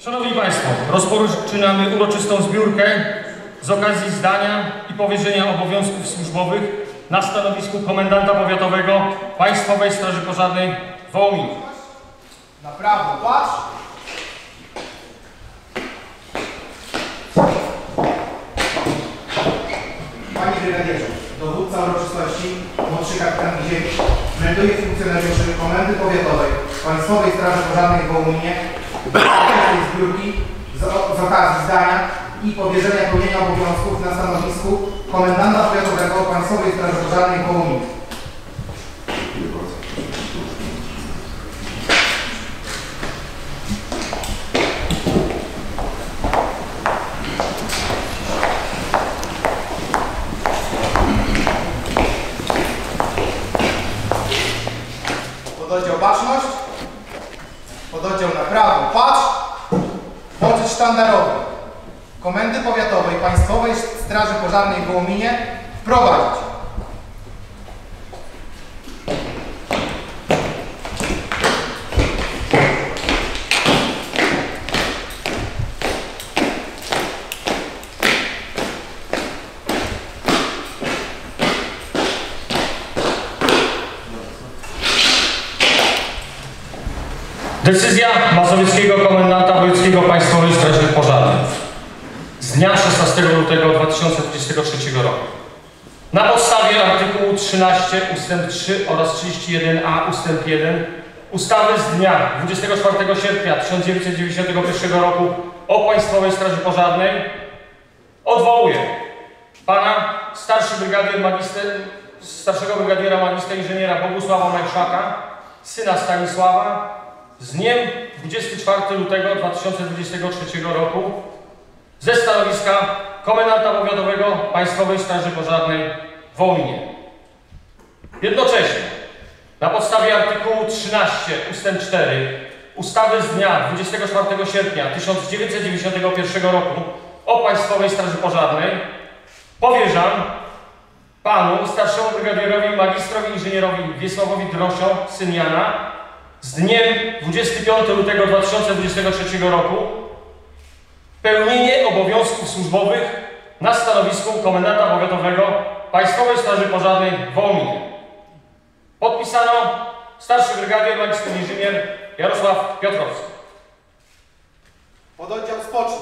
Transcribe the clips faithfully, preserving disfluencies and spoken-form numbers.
Szanowni Państwo, rozpoczynamy uroczystą zbiórkę z okazji zdania i powierzenia obowiązków służbowych na stanowisku komendanta powiatowego Państwowej Straży Pożarnej w Wołominie. Na prawo patrz. Panie Brygadierzu, dowódca uroczystości, młodszy kapitan Giziewicz, melduje funkcjonariuszy Komendy Powiatowej Państwowej Straży Pożarnej w Wołominie do tej zbiórki z, z okazji zdania i powierzenia pełnienia obowiązków na stanowisku komendanta powiatowego Państwowej Straży Pożarnej w Wołominie. Pododdział baczność, pododdział na prawo patrz, pocisk sztandarowy Komendy Powiatowej Państwowej Straży Pożarnej w Wołominie wprowadzić. Decyzja mazowieckiego komendanta wojewódzkiego Państwowej Straży Pożarnej z dnia szesnastego lutego dwa tysiące dwudziestego trzeciego roku. Na podstawie artykułu trzynaście ustęp trzy oraz trzydzieści jeden a ustęp jeden ustawy z dnia dwudziestego czwartego sierpnia tysiąc dziewięćset dziewięćdziesiątego pierwszego roku o Państwowej Straży Pożarnej odwołuję pana starszy brygadier magister, starszego brygadiera magistra inżyniera Bogusława Majszaka, syna Stanisława, z dniem dwudziestego czwartego lutego dwa tysiące dwudziestego trzeciego roku ze stanowiska komendanta powiatowego Państwowej Straży Pożarnej w Wołominie. Jednocześnie na podstawie artykułu trzynaście ustęp cztery ustawy z dnia dwudziestego czwartego sierpnia tysiąc dziewięćset dziewięćdziesiątego pierwszego roku o Państwowej Straży Pożarnej powierzam panu starszemu brygadiorowi magistrowi inżynierowi Wiesławowi Drosio, syn Jana, z dniem dwudziestego piątego lutego dwa tysiące dwudziestego trzeciego roku pełnienie obowiązków służbowych na stanowisku komendanta powiatowego Państwowej Straży Pożarnej w Wołominie. Podpisano starszy brygadier magister inżynier Jarosław Piotrowski. Pododdział spocznij.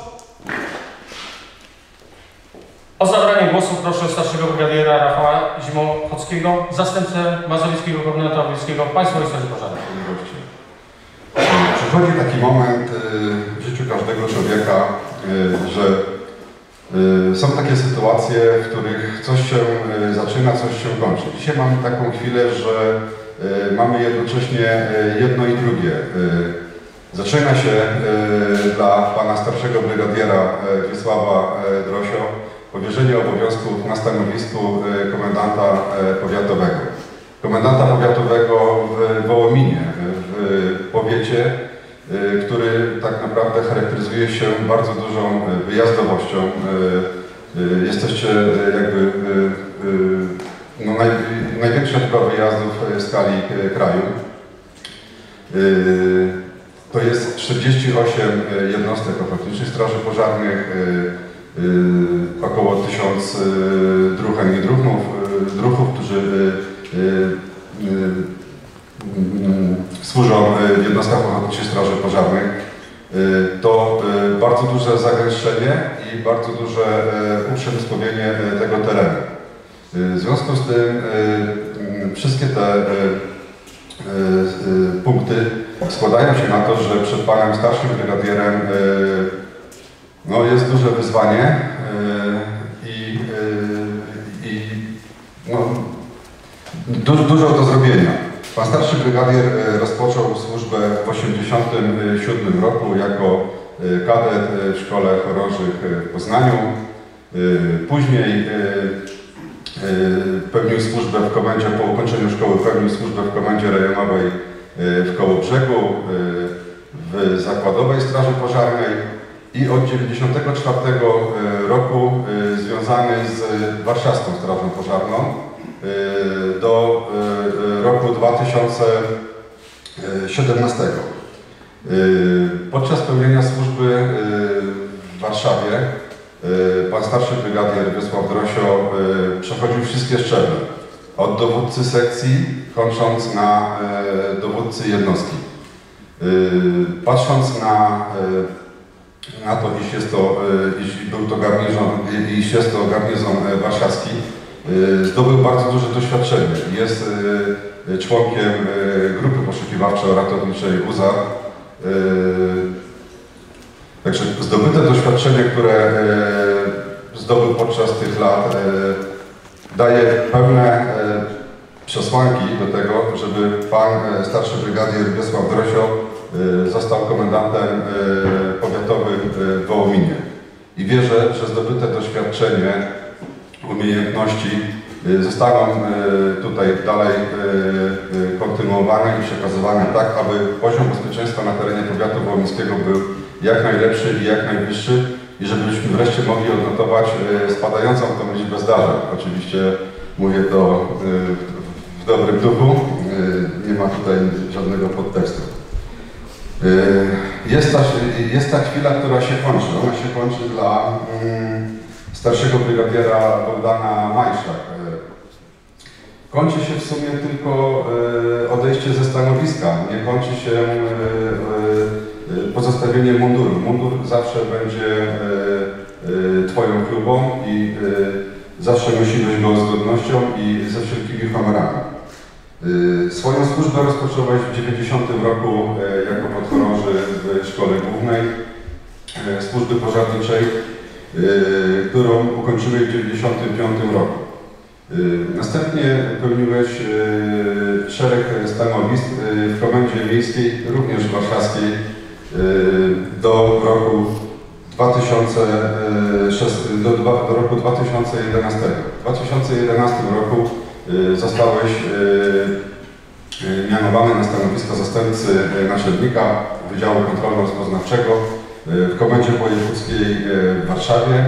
O zabranie głosu proszę starszego brygadiera Rafała Zimochockiego, zastępcę mazowieckiego komendanta wojewódzkiego Państwowej Straży Pożarnej. Przychodzi taki moment w życiu każdego człowieka, że są takie sytuacje, w których coś się zaczyna, coś się kończy. Dzisiaj mamy taką chwilę, że mamy jednocześnie jedno i drugie. Zaczyna się dla pana starszego brygadiera Wiesława Drosio powierzenie obowiązków na stanowisku komendanta powiatowego. Komendanta powiatowego w Wołominie, w powiecie, który tak naprawdę charakteryzuje się bardzo dużą wyjazdowością. Jesteście jakby no, naj, największa liczba wyjazdów w skali kraju. To jest czterdzieści osiem jednostek ochotniczych straży pożarnych, około tysiąc druhen i druhów, druhów, którzy służą w jednostkach ochotniczych straży pożarnych. To bardzo duże zagęszczenie i bardzo duże uprzemysłowienie tego terenu. W związku z tym wszystkie te punkty składają się na to, że przed panem starszym brygadierem no, jest duże wyzwanie i, i no, du, dużo do zrobienia. Pan starszy brygadier rozpoczął służbę w tysiąc dziewięćset osiemdziesiątym siódmym roku jako kadet w Szkole Chorążych w Poznaniu. Później pełnił służbę w komendzie, po ukończeniu szkoły pełnił służbę w komendzie rejonowej w Kołobrzegu, w Zakładowej Straży Pożarnej i od tysiąc dziewięćset dziewięćdziesiątego czwartego roku związany z Warszawską Strażą Pożarną do roku dwa tysiące siedemnastego. Podczas pełnienia służby w Warszawie pan starszy brygadier Wiesław Drosio przechodził wszystkie szczeble. Od dowódcy sekcji, kończąc na dowódcy jednostki. Patrząc na, na to, iż, jest to, iż był to garnizon, iż jest to garnizon warszawski, zdobył bardzo duże doświadczenie. Jest członkiem grupy poszukiwawczo-ratowniczej U Z A. Także zdobyte doświadczenie, które zdobył podczas tych lat, daje pełne przesłanki do tego, żeby pan starszy brygadier Wiesław Drosio został komendantem powiatowym w Wołominie. I wierzę, że zdobyte doświadczenie, umiejętności zostaną tutaj dalej kontynuowane i przekazywane tak, aby poziom bezpieczeństwa na terenie powiatu wołomińskiego był jak najlepszy i jak najwyższy i żebyśmy wreszcie mogli odnotować spadającą tą liczbę zdarzeń. Oczywiście mówię to w dobrym duchu, nie ma tutaj żadnego podtekstu. Jest ta, jest ta chwila, która się kończy. Ona się kończy dla starszego brygadiera Bogdana Majszak. Kończy się w sumie tylko odejście ze stanowiska, nie kończy się pozostawienie munduru. Mundur zawsze będzie twoją klubą i zawsze nosiłeś go z godnością i ze wszelkimi honorami. Swoją służbę rozpocząłeś w dziewięćdziesiątym roku jako podchorąży w Szkole Głównej Służby Pożarniczej, którą ukończyłeś w dziewięćdziesiątym piątym roku. Następnie pełniłeś szereg stanowisk w Komendzie Miejskiej, również warszawskiej, do roku dwa tysiące szóstego, do, do roku dwa tysiące jedenastego. W dwa tysiące jedenastym roku zostałeś mianowany na stanowisko zastępcy naczelnika Wydziału Kontrolno-Rozpoznawczego w Komendzie Wojewódzkiej w Warszawie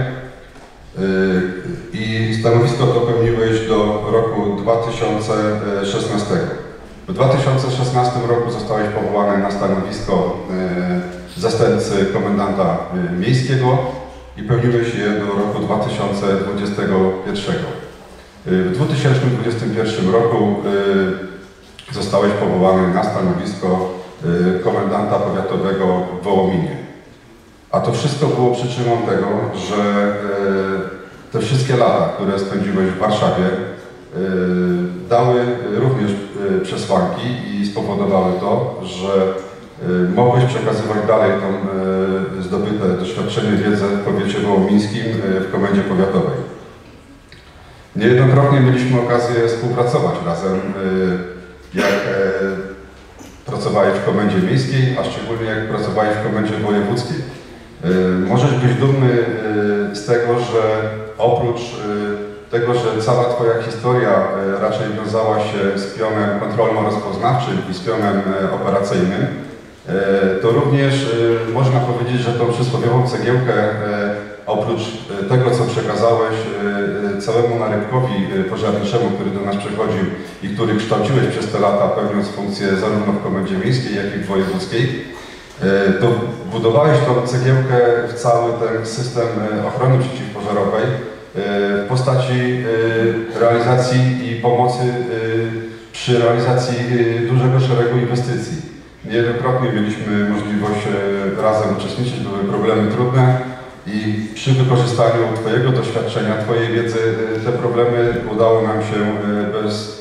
i stanowisko to pełniłeś do roku dwa tysiące szesnastego. W dwa tysiące szesnastym roku zostałeś powołany na stanowisko zastępcy komendanta miejskiego i pełniłeś je do roku dwa tysiące dwudziestego pierwszego. W dwa tysiące dwudziestym pierwszym roku zostałeś powołany na stanowisko komendanta powiatowego w Wołominie. A to wszystko było przyczyną tego, że te wszystkie lata, które spędziłeś w Warszawie, dały również przesłanki i spowodowały to, że mogłeś przekazywać dalej tą zdobyte doświadczenie, wiedzę w powiecie wołomińskim w Komendzie Powiatowej. Niejednokrotnie mieliśmy okazję współpracować razem, jak pracowałeś w Komendzie Miejskiej, a szczególnie jak pracowałeś w Komendzie Wojewódzkiej. Możesz być dumny z tego, że oprócz tego, że cała Twoja historia raczej wiązała się z pionem kontrolno-rozpoznawczym i z pionem operacyjnym, to również można powiedzieć, że tą przysłowiową cegiełkę, oprócz tego, co przekazałeś całemu narybkowi pożarniczemu, który do nas przychodził i który kształciłeś przez te lata, pełniąc funkcję zarówno w Komendzie Miejskiej, jak i w Wojewódzkiej, to budowałeś tą cegiełkę w cały ten system ochrony przeciwpożarowej w postaci realizacji i pomocy przy realizacji dużego szeregu inwestycji. Niejednokrotnie mieliśmy możliwość razem uczestniczyć, były problemy trudne i przy wykorzystaniu Twojego doświadczenia, Twojej wiedzy te problemy udało nam się bez,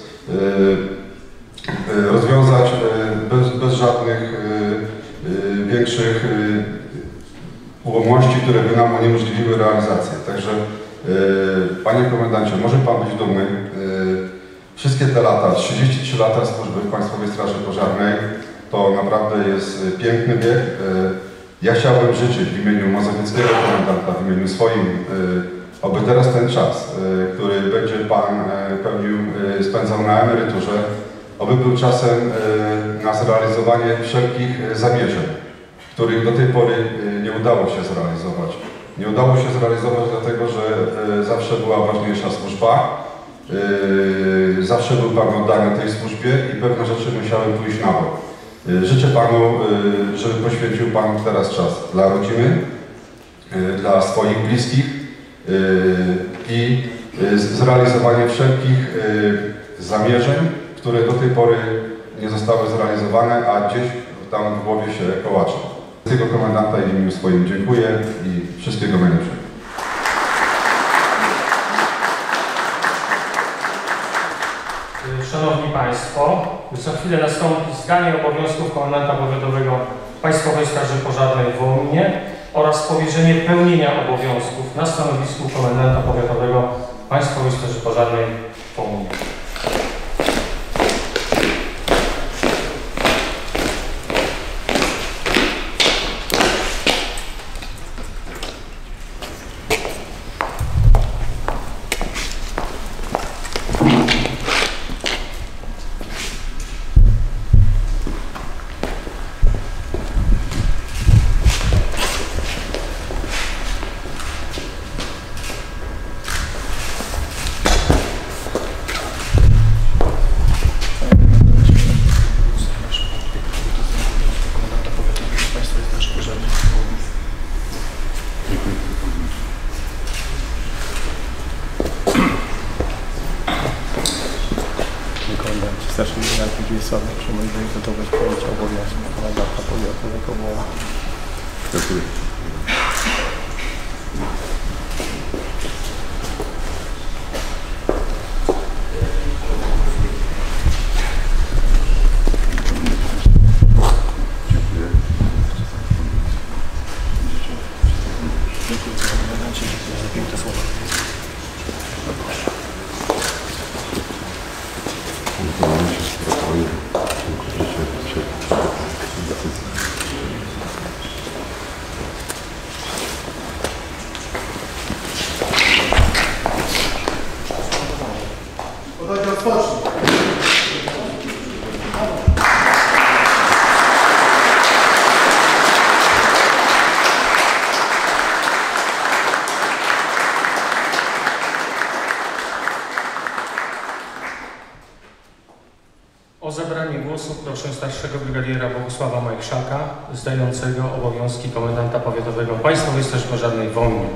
rozwiązać bez, bez żadnych większych ułomności, które by nam uniemożliwiły realizację. Także Panie Komendancie, może Pan być dumny. Wszystkie te lata, trzydzieści trzy lata służby w Państwowej Straży Pożarnej, to naprawdę jest piękny wiek. Ja chciałbym życzyć w imieniu mazowieckiego komendanta, w imieniu swoim, aby teraz ten czas, który będzie Pan pełnił, spędzał na emeryturze, aby był czasem na zrealizowanie wszelkich zamierzeń, których do tej pory nie udało się zrealizować. Nie udało się zrealizować dlatego, że zawsze była ważniejsza służba, zawsze był Pan oddany tej służbie i pewne rzeczy musiały pójść na bok. Życzę Panu, żeby poświęcił Pan teraz czas dla rodziny, dla swoich bliskich i zrealizowanie wszelkich zamierzeń, które do tej pory nie zostały zrealizowane, a gdzieś tam w głowie się kołaczą. Z tego komendanta w imieniu swoim dziękuję i wszystkiego najlepszego. Szanowni Państwo, za chwilę nastąpi zdanie obowiązków komendanta powiatowego Państwowej Straży Pożarnej w Wołynie oraz powierzenie pełnienia obowiązków na stanowisku komendanta powiatowego Państwowej Straży Pożarnej w Wołynie. Starszy Jarek Wiesławy przyjmuje gotowość pojęcia obowiązków komendanta powiatowego Woła. Dziękuję. Podchodzi rozpocznij. O zabranie głosu proszę starszego brygadiera Bogusława Majchrzaka, zdającego obowiązki komendanta powiatowego Państwowej Straży Pożarnej w Wołyniu.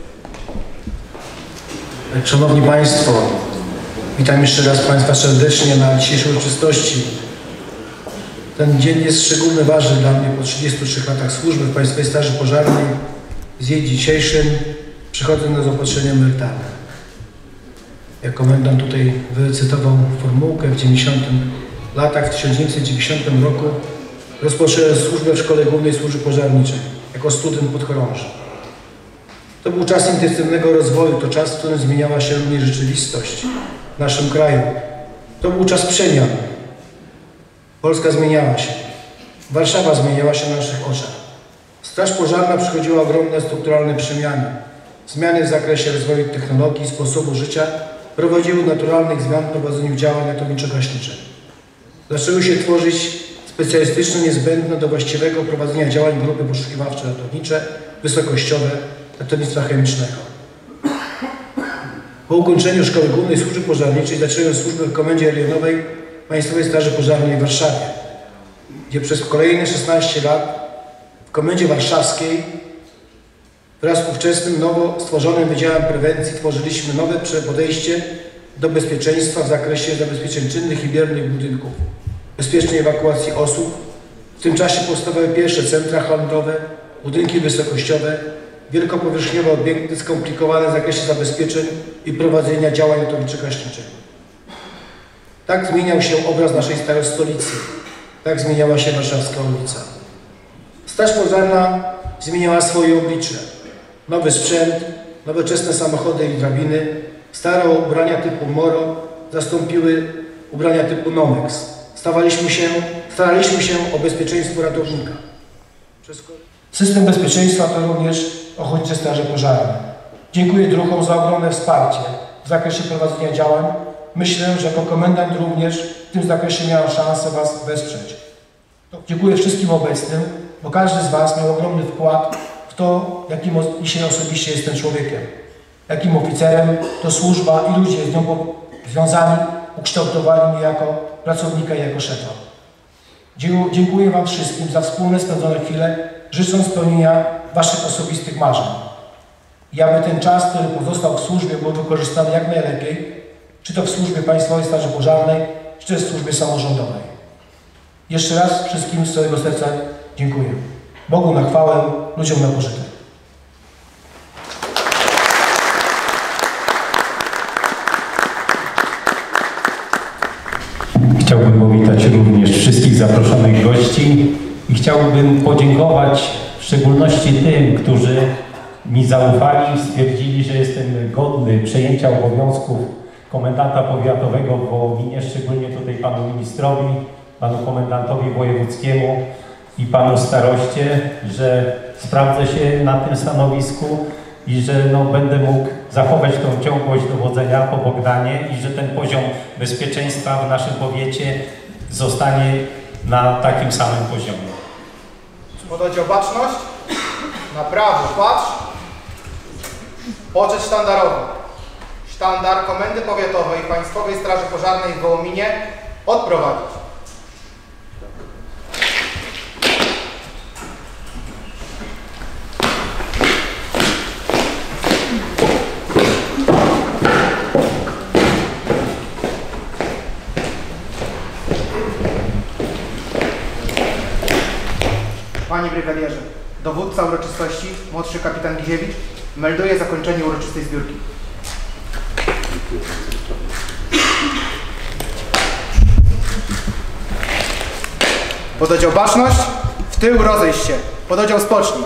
Szanowni Państwo, witam jeszcze raz Państwa serdecznie na dzisiejszej uroczystości. Ten dzień jest szczególnie ważny dla mnie po trzydziestu trzech latach służby w Państwowej Straży Pożarnej. Z jej dzisiejszym przychodzę na zaopatrzenie emerytalne. Jak komendant tutaj wyrecytował formułkę w dziewięćdziesiątych latach, w tysiąc dziewięćset dziewięćdziesiątym roku rozpocząłem służbę w Szkole Głównej Służby Pożarniczej jako student podchorąży. To był czas intensywnego rozwoju, to czas, w którym zmieniała się również rzeczywistość w naszym kraju. To był czas przemian. Polska zmieniała się. Warszawa zmieniała się na naszych oczach. Straż Pożarna przechodziła ogromne strukturalne przemiany. Zmiany w zakresie rozwoju technologii, sposobu życia prowadziły do naturalnych zmian w prowadzeniu działań ratowniczo-gaśniczych. Zaczęły się tworzyć specjalistyczne, niezbędne do właściwego prowadzenia działań grupy poszukiwawcze ratownicze, wysokościowe, ratownictwa chemicznego. Po ukończeniu Szkoły Głównej Służby Pożarniczej zacząłem służbę w Komendzie Rejonowej Państwowej Straży Pożarnej w Warszawie, gdzie przez kolejne szesnaście lat w Komendzie Warszawskiej wraz z ówczesnym nowo stworzonym Wydziałem Prewencji tworzyliśmy nowe podejście do bezpieczeństwa w zakresie zabezpieczeń czynnych i biernych budynków, bezpiecznej ewakuacji osób. W tym czasie powstawały pierwsze centra handlowe, budynki wysokościowe, wielkopowierzchniowe obiekty skomplikowane w zakresie zabezpieczeń i prowadzenia działań ratowniczo-gaśniczych. Tak zmieniał się obraz naszej starej stolicy. Tak zmieniała się warszawska ulica. Straż Pożarna zmieniała swoje oblicze. Nowy sprzęt, nowoczesne samochody i drabiny, stare ubrania typu Moro zastąpiły ubrania typu Nomex. Stawaliśmy się, staraliśmy się o bezpieczeństwo ratownika. System bezpieczeństwa to również Ochotnicze Straże Pożarne. Dziękuję druhom za ogromne wsparcie w zakresie prowadzenia działań. Myślę, że jako komendant również w tym zakresie miałem szansę Was wesprzeć. Dziękuję wszystkim obecnym, bo każdy z Was miał ogromny wkład w to, jakim dzisiaj osobiście jestem człowiekiem. Jakim oficerem to służba i ludzie z nią związani ukształtowali mnie jako pracownika i jako szefa. Dzie- Dziękuję Wam wszystkim za wspólne spędzone chwile, życząc spełnienia Waszych osobistych marzeń. I aby ten czas, który pozostał w służbie, był wykorzystany jak najlepiej, czy to w służbie Państwowej Straży Pożarnej, czy też w służbie samorządowej. Jeszcze raz wszystkim z całego serca dziękuję. Bogu na chwałę, ludziom na pożytek. Chciałbym powitać również wszystkich zaproszonych gości i chciałbym podziękować w szczególności tym, którzy mi zaufali i stwierdzili, że jestem godny przejęcia obowiązków komendanta powiatowego w Wołominie, szczególnie tutaj panu ministrowi, panu komendantowi wojewódzkiemu i panu staroście, że sprawdzę się na tym stanowisku i że no, będę mógł zachować tą ciągłość dowodzenia po Bogdanie i że ten poziom bezpieczeństwa w naszym powiecie zostanie na takim samym poziomie. Podać baczność, na prawo patrz, poczet sztandarowy. Sztandar Komendy Powiatowej Państwowej Straży Pożarnej w Wołominie odprowadzić. Panie Brygadierze, dowódca uroczystości, młodszy kapitan Giziewicz, melduje zakończenie uroczystej zbiórki. Pododdział baczność, w tył rozejść się. Pododdział spocznij.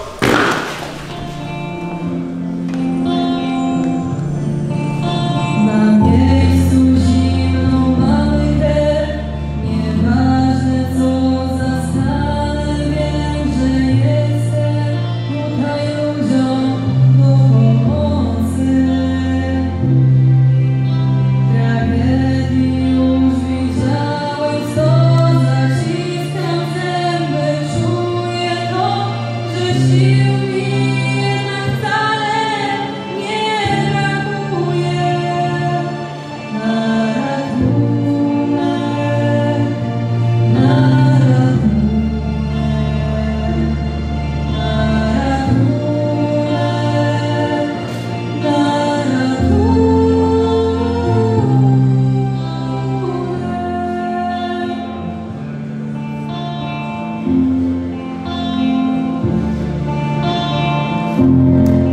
Thank you.